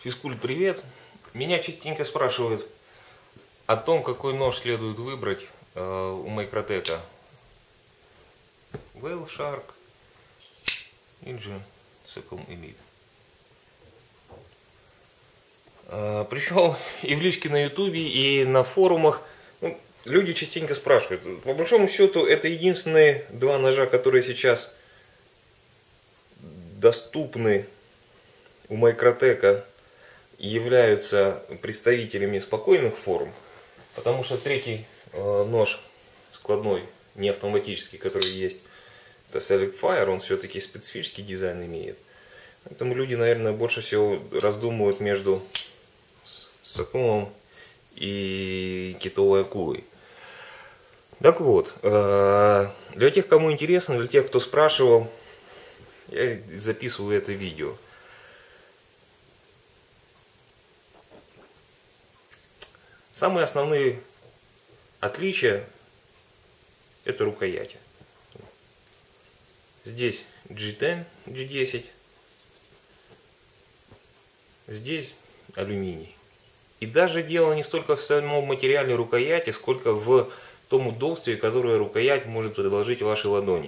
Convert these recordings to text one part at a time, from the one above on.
Физкульт, привет! Меня частенько спрашивают о том, какой нож следует выбрать у Microtech. Whale Shark или же Secom Elite. Причем и в личке на ютубе, и на форумах люди частенько спрашивают. По большому счету, это единственные два ножа, которые сейчас доступны у Microtech, являются представителями спокойных форм, потому что третий нож складной, не автоматический, который есть, это Select Fire, он все-таки специфический дизайн имеет. Поэтому люди, наверное, больше всего раздумывают между Secom и китовой акулой. Так вот, для тех, кому интересно, для тех, кто спрашивал, я записываю это видео. Самые основные отличия — это рукояти. Здесь G10, G10, здесь алюминий. И даже дело не столько в самом материале рукояти, сколько в том удобстве, которое рукоять может предложить вашей ладони.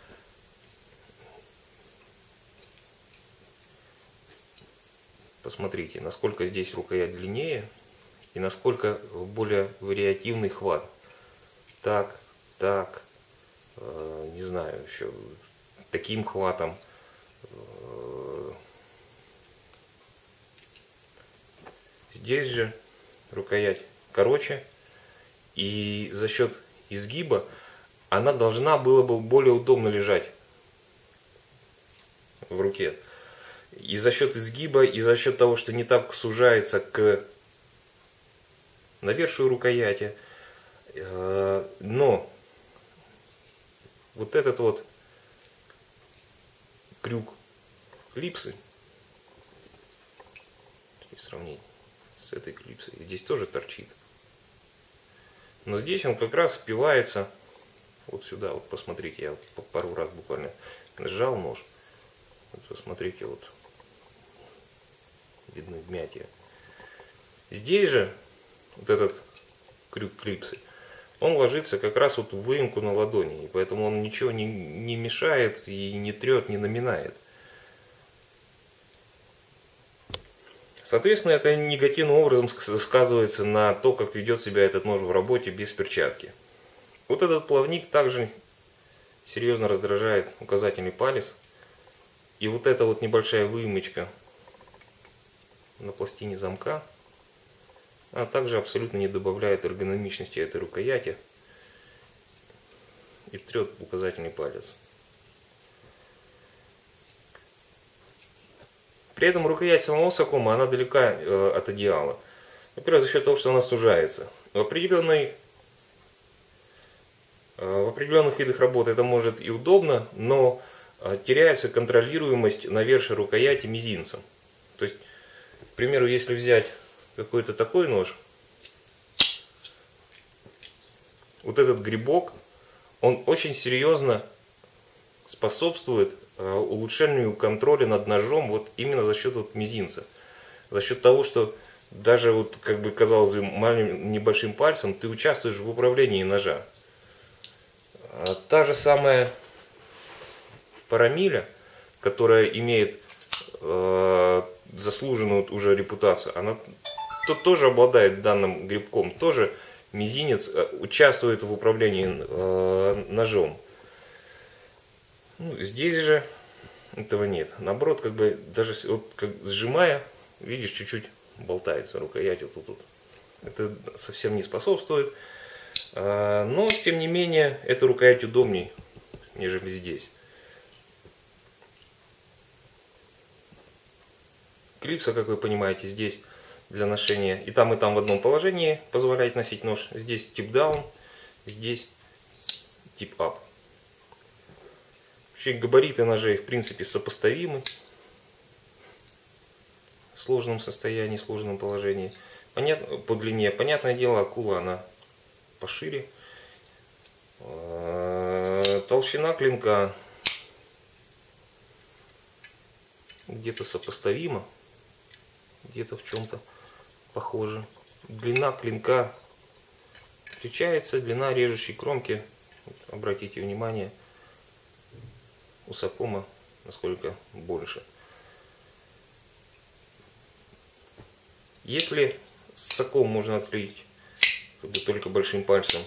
Посмотрите, насколько здесь рукоять длиннее и насколько более вариативный хват. Так, не знаю, еще таким хватом. Здесь же рукоять короче, и за счет изгиба она должна была бы более удобно лежать в руке. И за счет изгиба, и за счет того, что не так сужается к навершию рукояти. Но вот этот вот крюк клипсы, сравнить с этой клипсой, здесь тоже торчит. Но здесь он как раз впивается вот сюда. Вот посмотрите, я вот пару раз буквально сжал нож. Вот посмотрите, вот видны вмятия. Здесь же вот этот крюк клипсы, он ложится как раз вот в выемку на ладони, и поэтому он ничего не мешает и не трет, не наминает. Соответственно, это негативным образом сказывается на то, как ведет себя этот нож в работе без перчатки. Вот этот плавник также серьезно раздражает указательный палец. И вот эта вот небольшая выемочка на пластине замка, она также абсолютно не добавляет эргономичности этой рукояти и трет указательный палец. При этом рукоять самого Secom, она далека от идеала. Во-первых, за счет того, что она сужается. В определенных видах работы это может и удобно, но теряется контролируемость навершия рукояти мизинцем. То есть, к примеру, если взять какой-то такой нож, вот этот грибок, он очень серьезно способствует улучшению контроля над ножом вот именно за счет вот мизинца. За счет того, что даже вот, как бы казалось бы, маленьким небольшим пальцем ты участвуешь в управлении ножа. Та же самая Парамиля, которая имеет заслуженную уже репутацию, она тоже обладает данным грибком, тоже мизинец участвует в управлении ножом. Здесь же этого нет. Наоборот, как бы даже вот, как сжимая, видишь, чуть-чуть болтается рукоять вот тут. Это совсем не способствует. Но, тем не менее, эта рукоять удобней, нежели здесь. Клипса, как вы понимаете, здесь для ношения и там в одном положении позволяет носить нож. Здесь tip down, здесь tip up. Вообще габариты ножей в принципе сопоставимы в сложном состоянии, в сложном положении. Понятно, по длине. Понятное дело, акула она пошире. Толщина клинка где-то сопоставима. где-то в чем-то похожи. Длина клинка отличается, длина режущей кромки, обратите внимание, у Сакома насколько больше. Если Саком можно открыть только большим пальцем,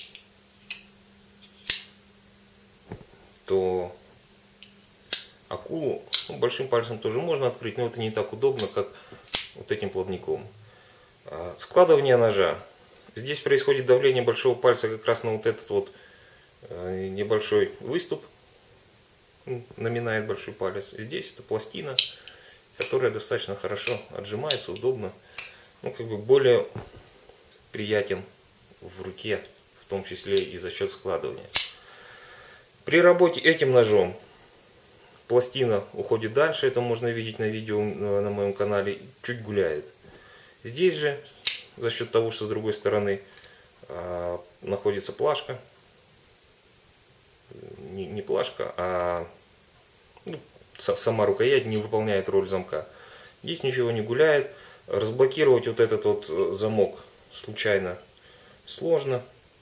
то акулу большим пальцем тоже можно открыть, но это не так удобно, как вот этим плавником. Складывание ножа. Здесь происходит давление большого пальца как раз на вот этот вот небольшой выступ, наминает большой палец. Здесь это пластина, которая достаточно хорошо отжимается, удобно, как бы более приятен в руке, в том числе и за счет складывания. При работе этим ножом пластина уходит дальше, это можно видеть на видео на моем канале, чуть гуляет. Здесь же, за счет того, что с другой стороны находится плашка, не плашка, а сама рукоять не выполняет роль замка. Здесь ничего не гуляет. Разблокировать вот этот вот замок случайно сложно.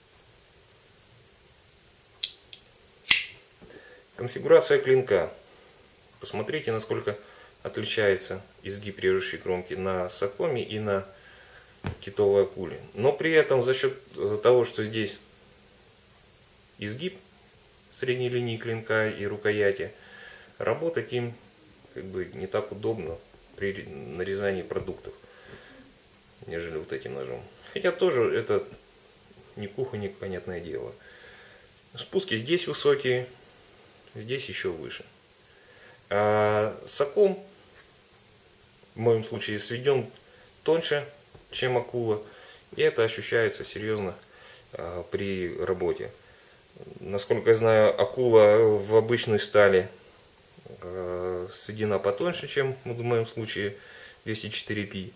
Конфигурация клинка. Посмотрите, насколько отличается изгиб режущей кромки на Сакоме и на китовой акуле. Но при этом за счет того, что здесь изгиб средней линии клинка и рукояти, работать им не так удобно при нарезании продуктов, нежели вот этим ножом. Хотя тоже это не кухонник, понятное дело. Спуски здесь высокие, здесь еще выше. А Саком в моем случае сведен тоньше, чем акула, и это ощущается серьезно при работе. Насколько я знаю, акула в обычной стали сведена потоньше, чем в моем случае 204P.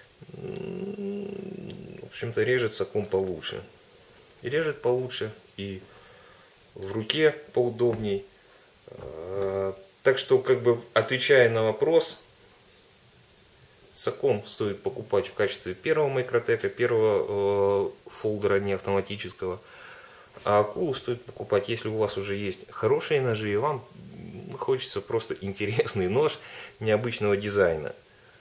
В общем-то, режет Саком получше. И режет получше, и в руке поудобней. Так что, отвечая на вопрос, Саком стоит покупать в качестве первого микротека, первого фолдера не автоматического. А акулу стоит покупать, если у вас уже есть хорошие ножи, и вам хочется просто интересный нож необычного дизайна.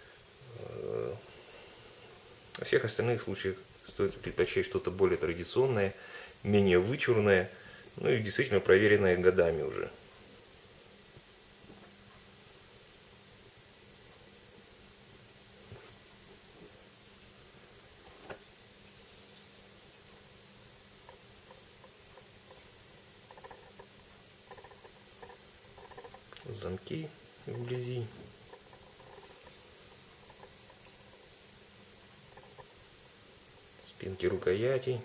Во всех остальных случаях стоит предпочесть что-то более традиционное, менее вычурное, и действительно проверенное годами уже. Замки вблизи. Спинки рукоятей.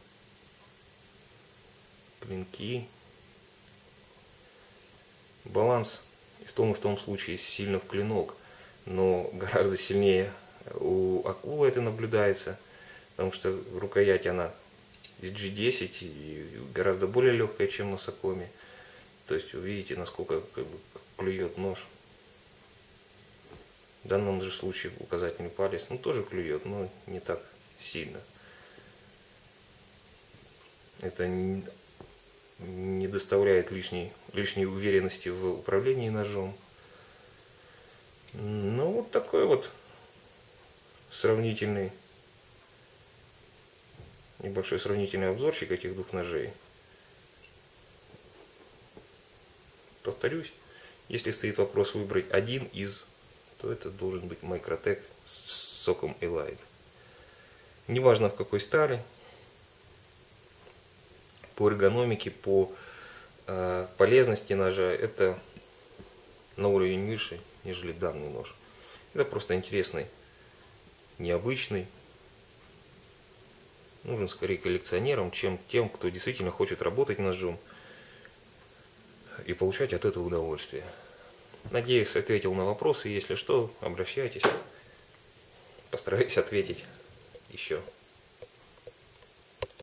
Клинки. Баланс в том случае сильно в клинок, но гораздо сильнее у акулы это наблюдается, потому что рукоять она G10 и гораздо более легкая, чем на Сакоме. То есть вы видите, насколько клюет нож. В данном же случае указательный палец тоже клюет, но не так сильно. Это не доставляет лишней уверенности в управлении ножом. Вот такой вот небольшой сравнительный обзорчик этих двух ножей. Повторюсь, если стоит вопрос выбрать один из, то это должен быть Microtech с соком Elite. Неважно в какой стали, по эргономике, по полезности ножа, это на уровень выше, нежели данный нож. Это просто интересный, необычный. Нужен скорее коллекционерам, чем тем, кто действительно хочет работать ножом и получать от этого удовольствие. Надеюсь, ответил на вопросы. Если что, обращайтесь. Постараюсь ответить еще.